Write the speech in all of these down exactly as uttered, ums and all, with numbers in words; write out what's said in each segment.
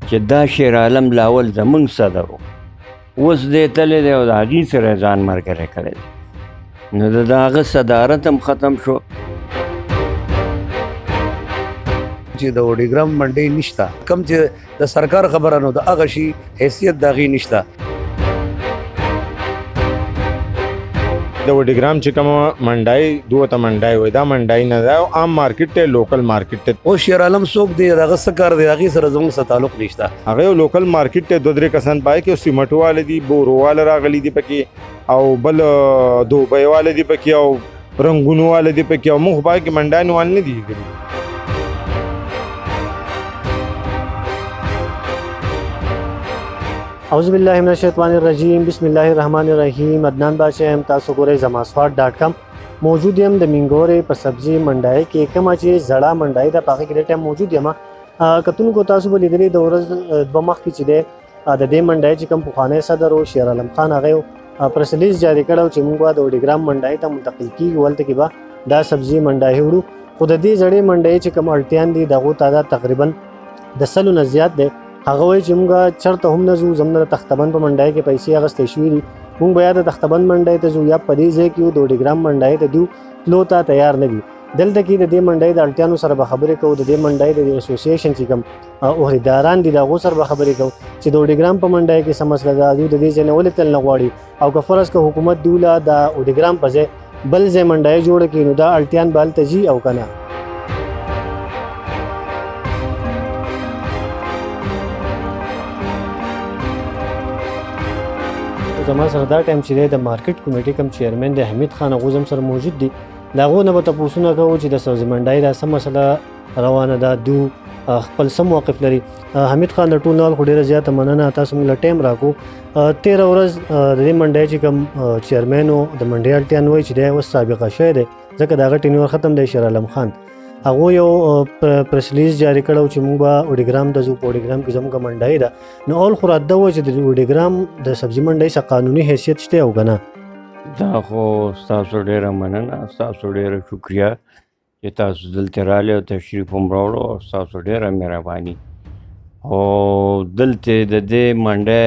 چې دا شیر عالم لاول زمونږ صدر و، اوس دی تللی دی او د هغې سره ځان ملګری کړی دی، نو د هغه صدارت هم ختم شو. چې د اوډیګرام منډۍ نشته، کم چې د سرکار خبره نو د هغه شي حیثیت د هغې نشته. د وډیګرام چې کومه منډای دوه ته منډای وای دا منډای نه ده، عام مارکیټ ته لوکل مارکیټ ته. او شیر عالم څوک دی دغه څه کار دی هغې سره زموږ څه تعلق نشته. هغه یو لوکل مارکیټ ته دوه درې کسان پای کې سیمټ واله دي، بورو واله راغلي دي پکې، او بل دوبۍ واله دي پکې، او رنګونو واله دي پکې، او موږ پای کې منډای وال نه دي. اعوذ باللہ من الشیطان الرجیم، بسم اللہ الرحمن الرحیم. عدنان بادشاہ هم تاسو ګورئ زما سواد ډاټ کام. موجود یم د مینګورې په سبزي منډای کې، کومه چې زړه منډای ده په هغې کې ډېر ټایم موجود یم. کتونکو تاسو به لیدلي د ورځ دوه مخکې چې دی د دې منډای چې کوم پخوانی صدر و شیر عالم خان، هغه پریس ریلیز جاري کړی چې موږ به د اوډیګرام منډای ته منتقل کېږو، هلته کې به دا سبزي منډای وړو. خو د دې زړې منډای چې کوم اړتیان دي د هغو تعداد تقریبا د سلو نه زیات دی. هغه وایي چې موږ چېرته هم نه ځو، زموږ د تختبند په منډای کې پیسې اخیستې شوي دي، موږ به یا د تختبند منډای ته ځو یا په دې ځای کې د اوډیګرام منډای ته ځو، تلو ته تیار نه دي. دلته کې د دې منډای د اړتیانو سره به خبرې کوو، د دې منډای د اسوسییشن چې کوم عهدیداران دي د هغو سره به خبرې کوو چې د اوډیګرام په منډای کې څه مسله ده، دوی د دې ځای نه ولې تل نه غواړي، او که فرض که حکومت دوله د اوډیګرام په ځای بل ځای منډای جوړه کړي نو دا اړتیان به هلته ځي او که نه. زما سره دا ټایم چې دی د مارکیټ کمیټې کوم چیرمن دی حمید خان، هغوی هم سره موجود دي. د هغو نه به تپوسونه کوو چې د سبزي منډای دا څه مسله روانه ده، دو خپل څه موقف لري. حمید خان د ټول نه خو ډېره زیاته مننه، تاسو موږ له ټایم راکړو. تېره ورځ د دې منډای چې کوم چیرمن و د منډۍ اړتیان وایي چې دی اوس سابقه شوی دی، ځکه د هغه ټینیور ختم دی شیر عالم خان. هغو یو پریس ریلیز جاري کړی چې موږ به اوډیګرام ته ځو، په اوډیګرام کې زموږ منډای ده. نو اول خو راته ووایه چې د اوډیګرام د سبزي منډۍ څه قانوني حیثیت شته او که نه؟ دا خو ستاسو ډېره مننه، ستاسو ډېره شکریه چې تاسو دلته راغلي او تشریف هم راوړو، او ستاسو ډېره مهرباني. او دلته د دې منډۍ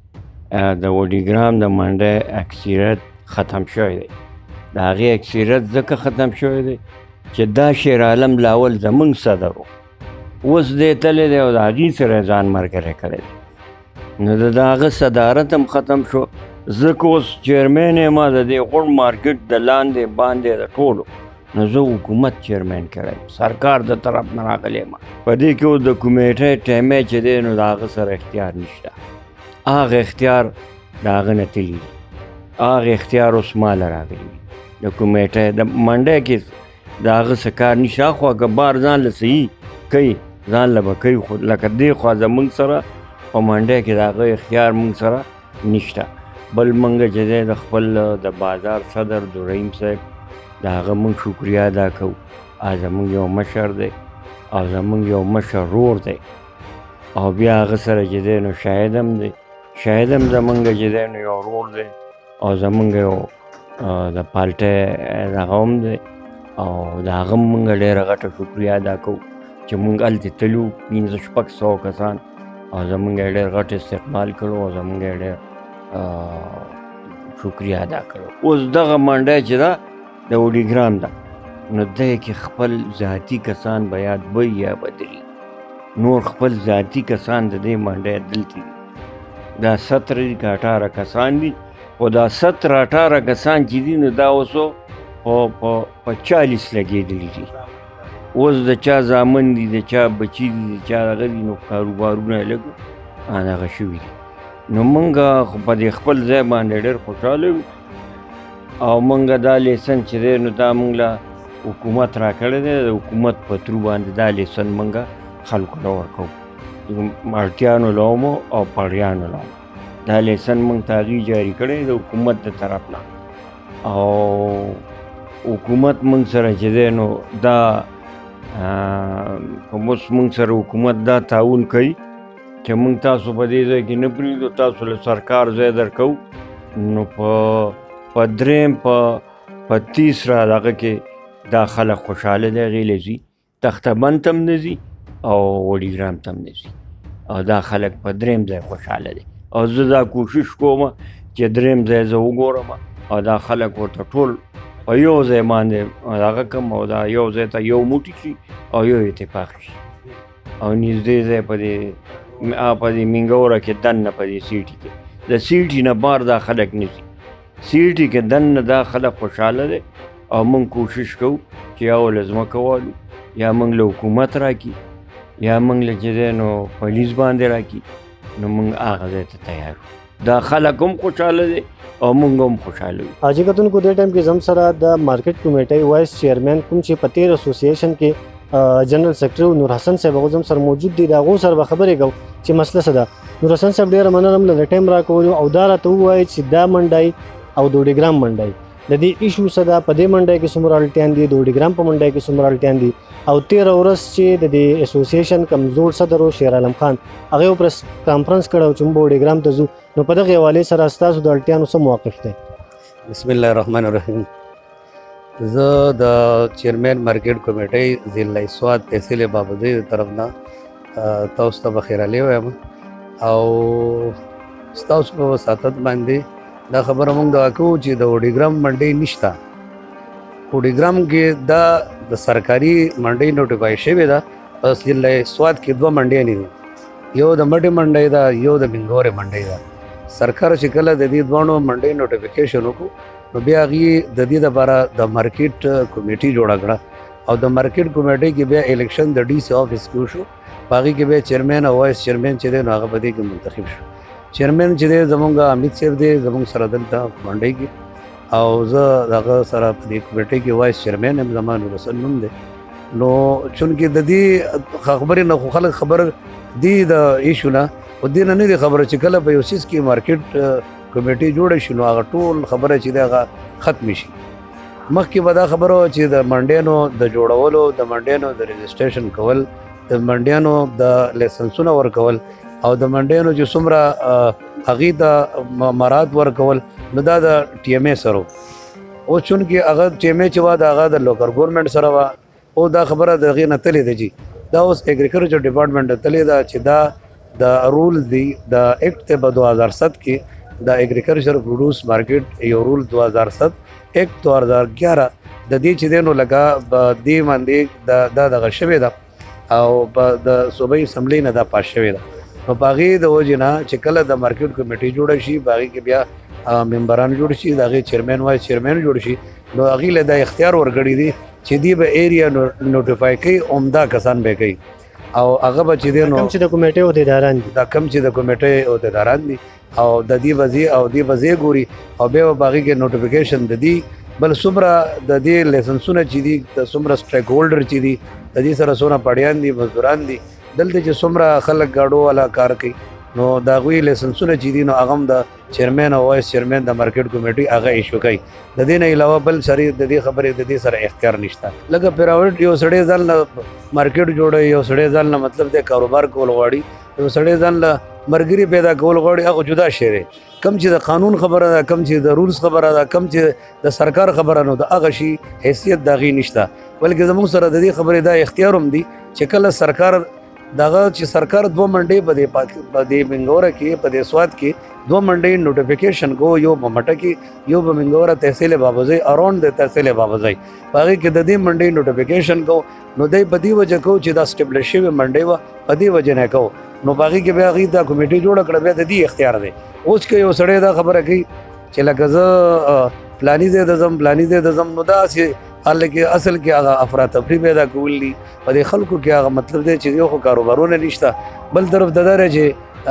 د اوډیګرام د منډۍ اکثریت ختم شوی دی. د هغې اکثریت ځکه ختم شوی دی چې دا شیر عالم لاول زمونږ صدر و، اوس دی تللی دی او د هغې سره ځان ملګری کړی دی، نو د هغه صدارت هم ختم شو. ځکه اوس چیرمین یم د دې غوڼ مارکیټ د لاندې باندې د ټولو، نو زه حکومت چیرمین کړی، سرکار د طرف نه راغلی یم. په دې کې اوس د کمیټۍ ټایمی چې دی نو د هغه سره اختیار نشته، هغه اختیار د هغه نه تلي دي، هغه اختیار اوس ماله راغلی دي. د کمیټۍ د منډۍ کې د هغه څه کار نشته، خو که بار ځان له صحیح کوي ځان له به کوي، خو لکه دې خوا زمونږ سره په منډۍ کې د هغه اختیار مونږ سره نشته. بل مونږ چې دی د خپل د بازار صدر د رحیم صاحب د هغه مونږ شکریه ادا کوو، هغه زمونږ یو مشر دی او زمونږ یو مشر رور دی، او بیا هغه سره چې دی نو شاهد هم دی، شاهد هم زمونږ چې دی نو یو رور دی، او زمونږ یو د پالټۍ دغه هم دی، او د هغه مونږ ډېره غټه شکریه ادا کوو چې مونږ هلته تلو پنځه شپږ سوه کسان، او زمونږ یې ډېر غټ استقبال کړو، او زمونږ یې ډېر شکریه ادا کړو. اوس دغه منډۍ چې ده د اوډیګرام ده، نو دی کې خپل ذاتي کسان به یاد وی یا بدري، نور خپل ذاتي کسان د دې منډۍ دلته دي. دا ستره دي که اټاره کسان دي، خو دا ستره اټاره کسان چې دي نو دا اوسو په چالیس لګېدلي دي. اوس د چا زامن دي، د چا بچي دي، د چا هغه دي، نو کاروبارونه یې لږ هغه شوي دي. نو موږ په دې خپل ځای باندې ډېر خوشحاله یو، او موږ دا لیسن چې دی نو دا موږ له حکومت راکړی دی، د حکومت په ترو باندې دا لیسن موږ خلکو له ورکوو، مارټیانو له هم او پړیانو له هم دا لیسن موږ ته هغوی جاري کړی د حکومت د طرف نه. او حکومت موږ سره چې دی نو دا کوم اوس موږ سره حکومت دا تعاون کوي چې موږ تاسو په دې ځای کې نه پرېږدو، تاسو له سرکار ځای درکوو. نو په په درېیم په په تیسره دغه کې دا خلک خوشحاله دی، هغې له ځي، تخته بند ته هم نه ځي او اوډیګرام ته هم نه ځي. او دا خلک په دریم ځای خوشحاله دي او زه دا کوشش کوم چې دریم ځای زه وګورم او دا خلک ورته ټول په یو ځای باندې هغه کم او دا یو ځای ته یو موټی شي او یو اتفاق شي او نږدې ځای په دې په دې مینګوره کې دننه په دې سیټي کې د سیټي نه بار دا خلک نیسي سیټي کې دننه دا خلک خوشحاله دی او موږ کوشش کوو چې یا له ځمکه والو یا موږ له حکومت راکړي یا موږ له چې دی نو پولیس باندې راکړي نو موږ هغه ځای ته تیار یو دا خلک هم خوشحاله دي او موږ هم خوشحاله یو حاجي کتونکو دې ټایم کې زم سره د مارکیټ کمیټۍ وایس چیرمین کوم چې په تیر اسوسییشن کې جنرال سیکرټري نور حسن صاحب هغه زم سره موجود دي د هغو سره به خبرې کوو چې مسله څه ده. نور حسن صاحب ډېره مننه هم له ټایم راکولو او دا راته ووایي چې دا منډی او دوډیګرام منډی د دې ایشو څه ده، په دې منډی کې څومره اړتیان دي، دوډیګرام په منډی کې څومره اړتیان دي او تېره ورځ چې د دې اسوسییشن کمزور صدر و شیر عالم خان هغه یو پریس کانفرنس کړی چې موږ دوډیګرام ته ځو، نو په دغې حوالې سره ستاسو د اړتیانو څه موقف دی؟ بسم الله الرحمن الرحیم. زه د چیرمین مارکیټ کمیټۍ ضلع سوات تحصیل بابزی د طرف نه تاسو ته بخیرالی وایم او ستاسو په وساتت باندې دا خبره موږ دا کوو چې د اوډیګرام منډۍ نشته. اوډیګرام کې دا د سرکاري منډۍ نوټیفای شوې ده. په ضلع سوات کې دوه منډیانې دي، یو د مټې منډۍ ده، یو د بنګورې منډۍ ده. سرکار چې کله د دې دوانو منډۍ نوټیفیکیشن وکړو نو بیا هغې د دې دپاره د مارکیټ کمیټي جوړه کړه او د مارکیټ کمیټۍ کې بیا الیکشن د ډي سی آفس کې وشو. په هغې کې بیا چیرمین او وایس چیرمین چې دی نو هغه په دې کې منتخب شو. چیرمین چې دی زمونږ حمید صاحب دی زمونږ سره دلته منډۍ کې او زه د هغه سره په دې کمیټۍ کې وایس چیرمین یم، زما نور حسن نوم دی. نو چونکې د دې خبرې نه خو خلک خبر دي د ایشو نه خو دې نه نه دي خبره چې کله په یو څیز کې مارکیټ کمیټي جوړه شي نو هغه ټول خبره چې دی هغه ختمې شي. مخکې به دا خبره وه چې د منډیانو د جوړولو، د منډیانو د رجسټریشن کول، د منډیانو د لایسنسونه ورکول او د منډیانو چې څومره هغې ته مراد ورکول نو دا د ټي ایم اے سره و. اوس چونکې هغه ټي ایم اے چې وه د هغه د لوکل ګورنمنټ سره وه او دا خبره د هغې نه تلې ده جي دا اوس ایګریکلچر ډپارټمنټ ته تلې ده چې دا د رول دی د ایکټ ته په دو هزار ست کې د ایګریکلچر پروډوس مارکیټ یو رول دو هزار ست ایکټ دو هزار ګیاره د دې چې دی نو لکه دې باندې دا دغه شوې ده او په د صوبایي اسمبلۍ نه دا پاس شوې ده. نو په هغې د وجې نه چې کله د مارکیټ کمیټۍ جوړه شي په هغې کې بیا ممبران جوړ شي، د هغې چیرمین وایس چیرمین جوړ شي نو هغې له دا اختیار ورکړی دی چې دی به ایریا نوټیفای کوي، عمده کسان به کوي او هغه به چې دی نو کوم چې د کمیټې عہدیداران دي دا کوم چې د کمیټې عہدیداران دي او د دې به ځي او دې به ځای ګوري او بیا به په هغې کې نوټیفیکیشن د دې بل څومره د دې لایسنسونه چې دي د څومره سټیک هولډر چې دي د دې سره څومره پړیان دي مزدوران دي دلته چې څومره خلک ګاډو والا کار کوي نو د هغوی لایسنسونه چې دي نو هغه هم د چیرمین او وایس چیرمین د مارکیټ کمیټۍ هغه ایشو کوي. د دې نه علاوه بل سړی د دې خبرې د دې سره اختیار نشته. لکه پراویټ یو سړی ځان له مارکیټ جوړوي، یو سړی ځان له مطلب د کاروبار کول غواړي، یو سړی ځان له مرګري پیدا کول غواړي، هغه جدا شی دی. کم چې د قانون خبره ده، کم چې د رولز خبره ده، کم چې د سرکار خبره نو د هغه شي حیثیت د هغې نشته. بلکې زموږ سره د دې خبرې دا اختیار هم دی چې کله سرکار دغه چې سرکار دوه منډۍ په دې په دې بنګوره کې په دې سوات کې دوه منډۍ نوټیفیکیشن کو، یو په مټه کې یو په بنګوره تحصیل بابزی اراؤنډ د تحصیل بابزی په هغې کې د دې منډۍ نوټیفیکیشن کو نو دی په دې وجه کو چې دا اسټیبلش شوې منډۍ وه په دې وجه نه کو نو په هغې کې بیا هغې دا کمیټۍ جوړه کړه بیا د دې اختیار دی. اوس که یو سړی دا خبره کوي چې لکه زه پلاني ځای ته ځم پلاني ځای ته ځم نو داسې حالکه اصل کې هغه افراتفری پیدا کول دي په دې خلکو کې هغه مطلب دی چې یو خو کاروبارونه نشته، بل طرف د دا چې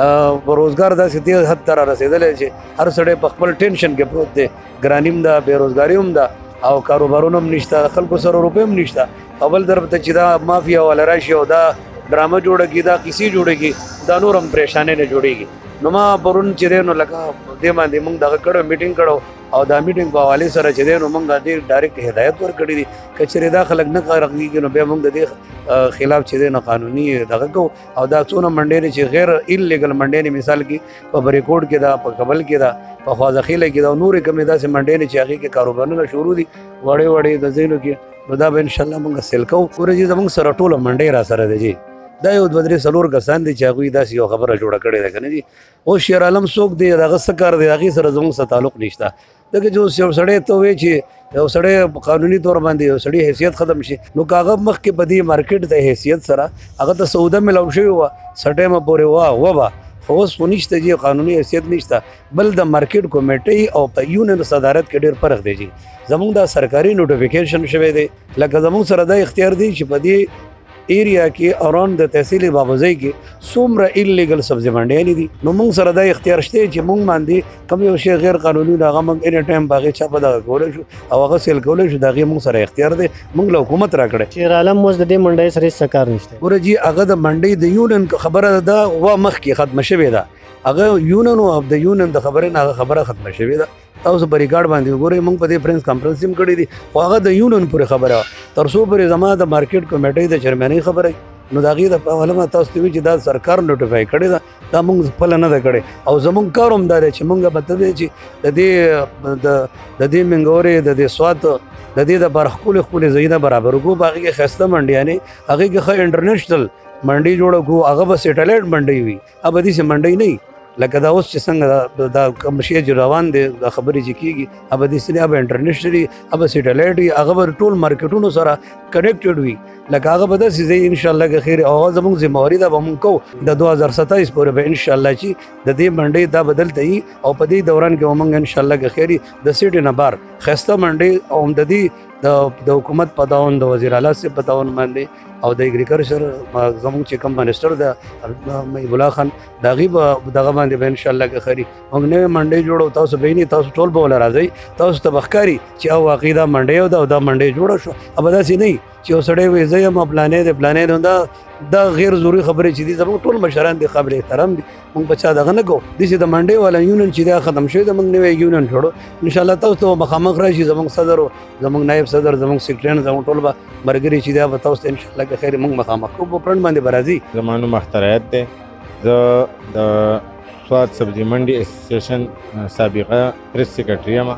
روزګار داسې تیز حد ته را رسېدلی چې هر سړی په خپل ټینشن کې پروت دی، ګراني هم ده، بېروزګاري هم ده او کاروبارونه هم نشته، خلکو سره روپۍ هم نشته او بل طرف ته چې دا مافیا والا راشي او دا ډرامه جوړه کړي، دا کیسې جوړه کړي، دا نور هم پریشانۍ نه جوړېږي. نو ما پرون چې دی نو لکه دې باندې موږ دغه کړی میټینګ کړو او دا میټینګ په حوالې سره چې دی نو موږ ډېر ډایرکټ هدایت ورکړي دي که چېرې دا خلک نه کار کېږي نو بیا موږ د دې خلاف چې دی نو قانوني دغه کوو او دا څونه منډۍ دي چې غیر انلیګل منډۍ دي، مثال کې په بریکوټ کې ده، په کابل کې ده، په خوازخیله کې ده او نورې کومې داسې منډۍ دي چې هغې کې کاروبارونه شروع دي وړې وړې د ځایونو کې نو دا به انشاءالله موږ سیل کوو. ګوره جي زموږ سره ټوله منډۍ را سره ده جي دا یو دوه درې څلور کسان دي چې هغوی داسې یو خبره جوړه کړې ده که نه جي. اوس شیر عالم څوک دی، د هغه څه کار دی، هغې سره زموږ څه تعلق نشته. ځکه چې اوس یو سړی ته وایي چې یو سړی په قانوني طور باندې یو سړي حیثیت ختم شي، نو که هغه مخکې په دې مارکیټ د حیثیت سره هغه ته سوده میلاو شوې وه څه ټایمه پورې وه وه به، خو اوس خو نشته جي، قانوني حیثیت نشته. بل د مارکیټ کمیټۍ او په یونین صدارت کې ډېر فرق دی جي. زموږ دا سرکاري نوټیفیکیشن شوی دی، لکه زموږ سره دا اختیار دی چې په دې ایریا کې اراوند د تحصیل بابوزۍ کې څومره ایلیګل سبزي منډیانې دي، نو موږ سره دا اختیار شته چې موږ باندې کوم یو شی غیر قانوني دی هغه موږ اني ټایم په هغې چاپه دغه کولی شو او هغه سیل کولی شو، د هغې موږ سره اختیار دی، موږ له حکومت راکړی. شیر عالم اوس د دې منډۍ سره هېڅ څه کار نشته. ګوره جي هغه د منډۍ د یونین خبره ده وا مخکې ختمه شوې ده، هغه یونین او د یونین د خبرې نه هغه خبره ختمه شوې ده. تاسو په ریکارډ باندې وګورئ، موږ په دې پرنس کانفرنس هم کړی دي، خو هغه د یونین پورې خبره وه. تر څو پورې زما د مارکیټ کمیټۍ د چیرمنۍ خبره نو د هغې د حواله تاسو ته وي چې دا سرکار نوټیفای کړې ده، دا موږ خپله نه ده کړې. او زموږ کار هم دا دی چې موږ به ته دی چې د دې د دې منګورې د دې سوات د دې دپاره ښکلې ښکلې ځایونه برابر کړو، په هغې کې ښایسته منډیانې، هغې کې ښه انټرنیشنل منډۍ جوړه کړو، هغه به سیټلایټ منډۍ وي، هغه به داسې منډۍ نه وي لکه دا اوس چې څنګه دا کوم شی چې روان دی دا خبرې چې کېږي، هغه به داسې نه، هغه به انټرنیشنل وي، هغه به سیټلایټ وي، هغه به ټول مارکیټونو سره کنیکټډ وي، لکه هغه به داسې ځای انشاءالله که خیر او هغه زموږ ذمهواري ده به مونږ کوو د دوه هزار ستایس پورې به انشاءالله چې د دې منډۍ دا به دلته وي او په دې دوران کې به مونږ انشاءالله که خیر د سیټې نه بهر ښایسته منډۍ او د دې د حکومت په تعاون د وزیر اعلی صاحب په تعاون باندې او د اګریکلچر زموږ چې کوم منسټر د محیب الله خان د هغې به دغه باندې به انشاءالله که خیر موږ نوې منډۍ جوړو، تاسو به وینئ، تاسو ټول به وله راځئ، تاسو ته به ښکاري چې او واقعي دا منډۍ ده او دا منډۍ جوړه شوه. او به داسې نه وي چې یو سړی وایي زه یم پلانې دی پلانې دی، دا دا غیر ضروري خبرې چې دي زموږ ټول مشران دي قابل احترام دي، موږ په چا دغه نه کوو. داسې د منډۍ والا یونین چې دا ختم شوی ده، موږ نوی یونین جوړو انشاءالله، تاسو ته مخامخ راشي زموږ صدر او زموږ نایب صدر زموږ سیکرټریان زموږ ټول به ملګري چې دا به تاسو ته انشاءالله که خیر موږ مخامخ کوو، په فرنټ باندې به راځي. زما نوم اختر حیات دی، زه د سوات سبزي منډي اسوسییشن سابقه پریس سیکرټري یم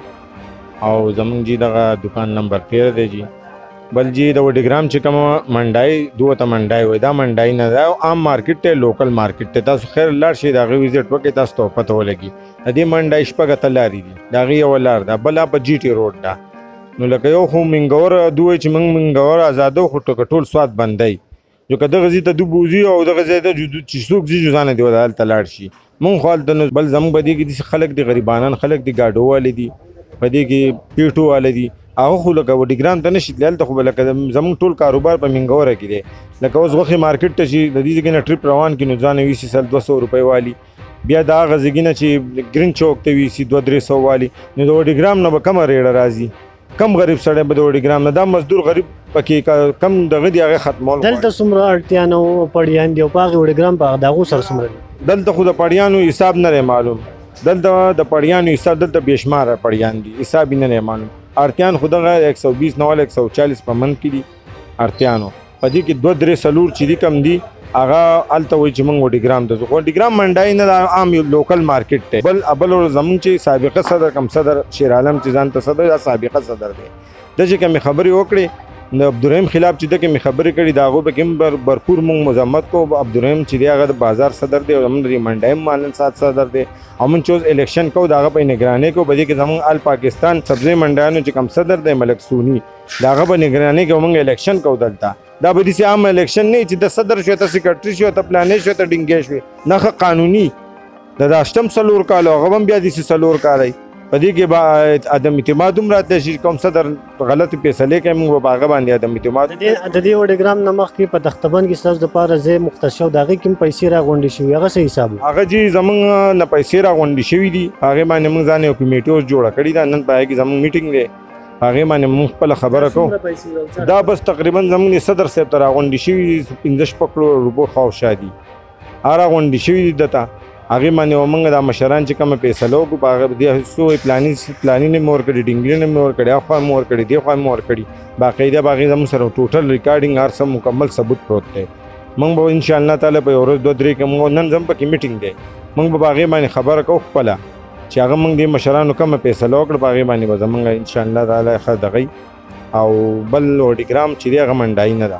او زموږ جي دغه دکان نمبر تیرہ دی جي. بل جی د وډیګرام چې کومه منډای دوه ته منډای وای دا منډای نه دا عام مارکیټ ته لوکل مارکیټ ته تاسو خیر لار شي دا غوي وزټ وکي تاسو ته پته ولګي. د دې منډای شپږ ته لاري دي دا غي ولار دا بل په جی ټي روډ دا نو لکه یو خو منګور دوی چې من منګور آزادو خو ټول سواد بندای جو کده غزي ته دو بوزي او د غزي ته چې څوک زی جوزانه دی ولال تلاړ شي مون خپل د بل زموږ بدی کې خلک دي غریبانان خلک دي گاډو والي دي بدی کې پیټو والي دي هغه خو لکه وډیګرام ته نشي تلل ته خو لکه زموږ ټول کاروبار په منګوره کې دی لکه اوس غوخي مارکیټ ته شي د دې کې نه ټریپ روان کې نو ځان وي سل دوه سوه روپۍ والی بیا دا غزګینه چې ګرین چوک ته وي سي دوه درې سوه والی نو د وډیګرام نه به کم ریړه راځي کم غریب سړی به د وډیګرام نه دا مزدور غریب پکې کم دغه دی هغه ختمول دلته څومره اړتیا نه پړیان دی او په هغې وډیګرام په دغو سره څومره دلته خو د پړیانو حساب نه معلوم دلته د پړیانو حساب دلته بېشماره پړیان دي حساب یې نه معلوم ارتیان خو دغه یک سو بیس نه والا یک سو چالیس په منځ کې دي ارتیانو په دې کې دوه درې څلور چې دي کم دي هغه هلته وایي چې موږ وډیګرام ته ځو وډیګرام منډای نه دا عام یو لوکل مارکیټ دی بل بل زموږ چې سابقه صدر کم صدر شیر عالم چې ځان ته صدر یا سابقه صدر دی د چې کومې خبرې وکړې د عبدالرحیم خلاف چې د کومې خبرې کړي د هغو پکې هم برپور موږ مذمت کوو عبدالرحیم چې دی هغه د بازار صدر دی او زموږ د منډای هم مالن سات صدر دی او موږ چې الیکشن کوو د هغه په نګرانۍ کوو په دې کې زموږ ال پاکستان سبزی منډیانو چې کوم صدر دی ملک سونی د هغه په نګرانۍ کې موږ الیکشن کوو دلته دا به داسې عام الیکشن نه چې د صدر شوی ته سیکرټري شوی ته پلانې شوی ته ډینګې شوی نه ښه قانوني د دا شتم څلور کاله هغه هم بیا داسې څلور کاله په دې کې به عدم اعتماد هم راتلی شي کوم صدر غلطې فیصلې کوي موږ به په هغه باندې عدم اعتماد د دې وډیګرام نه مخکې په تختبند کې ستاسو دپاره ځای مختص شوی د هغې کې هم پیسې راغونډې شوي هغه څه حساب و هغه چې زموږ نه پیسې راغونډې شوي دي هغې باندې موږ ځان یو کمیټې اوس جوړه کړې ده نن په هغې کې زموږ میټینګ دی هغې باندې موږ خپله خبره کوو دا بس تقریبا زموږ صدر صاحب ته راغونډې شوي پنځه شپږ کړو روپو خواوشا دي هغه راغونډې شوي دي دته هغې باندې موږ دا مشران چې کومه فیصله وکړو په هغه دې څو پلاني پلاني نه مې ورکړي ډینګلي نه مې ورکړي هاخوا مې ورکړي دې خوا مې ورکړي باقاعده به هغې زموږ سره ټوټل ریکارډینګ هر څه مکمل ثبوت پروت دی موږ به انشاءالله تعالی په یو ورځ دوه درې کې موږ نن زم پکې میټینګ دی موږ به په هغې باندې خبره کوو خپله چې هغه موږ دې مشرانو کومه فیصله وکړه په هغې باندې به زموږ انشاءالله تعالی ښه دغی او بل وډیګرام چې دی هغه منډایي نه ده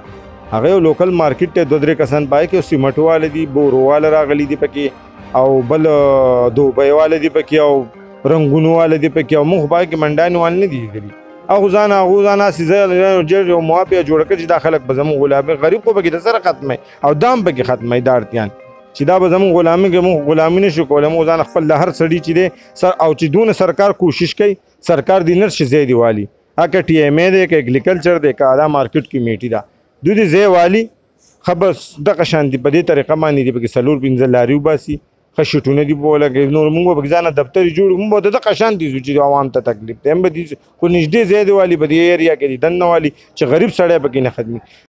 هغه یو لوکل مارکیټ ته دوه درې کسان پای کې سیمټ واله دي بورواله راغلي دي پکې او بل دوبۍ واله دي پکې او رنگونو واله دي پکې او موږ پای کې منډانې وال نه دي لیدلي هغه ځان هغه ځان سیزه جوړ یو موافقه جوړ کړي چې دا خلک به زموږ غلامي غریب خو پکې د سره ختمه او دام پکې ختمه دا اړتیان چې دا به زموږ غلامي کې موږ غلامي نشو کولی موږ ځان خپل د هر سړي چې دی سر او چې دونه سرکار کوشش کوي سرکار د نرش ځای دی والي هغه ټي ایم ای دی که اګریکلچر دی که دا مارکیټ کمیټي ده دوی د ځای والي خبر دغه شان دي په دې طریقه باندې دي پکې څلور پنځه لاري وباسي ښه شیټونه دي به ولګوي نور موږ به پکې ځانه دفتر جوړ موږ به دغه شان دي چې عوام ته تکلیف دی هم به دي خو نږدې ځای دی والي په دې ایریا کې دي دننه والي چې غریب سړی پکې نه خدمي